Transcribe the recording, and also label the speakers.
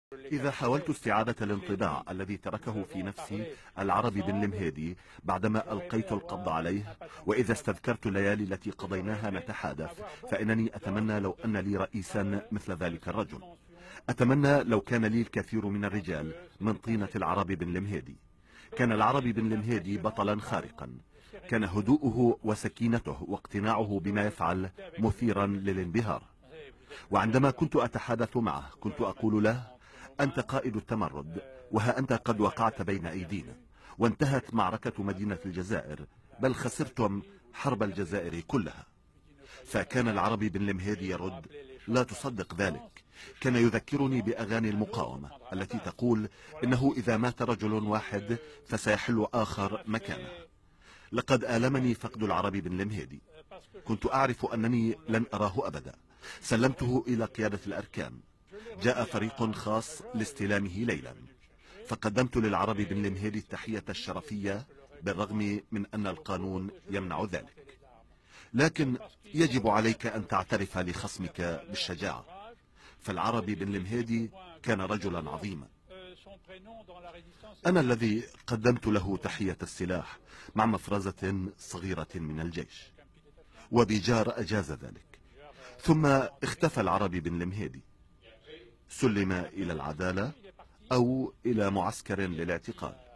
Speaker 1: إذا حاولت استعادة الانطباع الذي تركه في نفسي العربي بن المهيدي بعدما ألقيت القبض عليه، وإذا استذكرت الليالي التي قضيناها نتحادث، فإنني أتمنى لو أن لي رئيسا مثل ذلك الرجل. أتمنى لو كان لي الكثير من الرجال من طينة العربي بن المهيدي. كان العربي بن المهيدي بطلا خارقا، كان هدوءه وسكينته واقتناعه بما يفعل مثيرا للانبهار. وعندما كنت أتحدث معه كنت أقول له: أنت قائد التمرد، وها أنت قد وقعت بين أيدينا، وانتهت معركة مدينة الجزائر، بل خسرتم حرب الجزائر كلها. فكان العربي بن المهيدي يرد: لا تصدق ذلك. كان يذكرني بأغاني المقاومة التي تقول إنه إذا مات رجل واحد فسيحل آخر مكانه. لقد آلمني فقد العربي بن المهيدي. كنت أعرف أنني لن أراه أبدا. سلمته إلى قيادة الأركان. جاء فريق خاص لاستلامه ليلا، فقدمت للعربي بن المهيدي التحية الشرفية بالرغم من أن القانون يمنع ذلك. لكن يجب عليك أن تعترف لخصمك بالشجاعة، فالعربي بن المهيدي كان رجلا عظيما. أنا الذي قدمت له تحية السلاح مع مفرزة صغيرة من الجيش، وبيجار أجاز ذلك. ثم اختفى العربي بن المهيدي، سلم إلى العدالة أو إلى معسكر للاعتقال.